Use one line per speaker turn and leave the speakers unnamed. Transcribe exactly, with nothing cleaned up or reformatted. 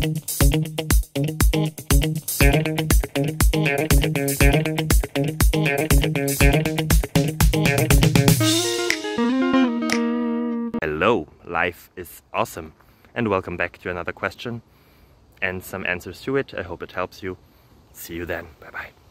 Hello, life is awesome, and welcome back to another question and some answers to it. I hope it helps you. See you then. Bye bye.